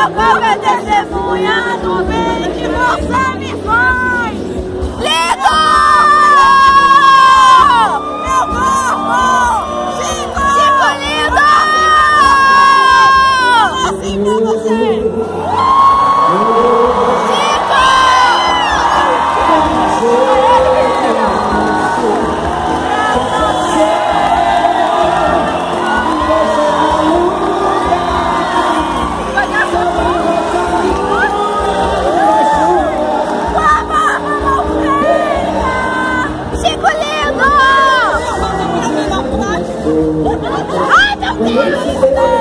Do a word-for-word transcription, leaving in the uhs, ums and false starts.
meu corpo é testemunha do bem que você me faz. Lindo! Meu corpo! Chico! Chico lindo! Assim pra você! Ai, meu Deus!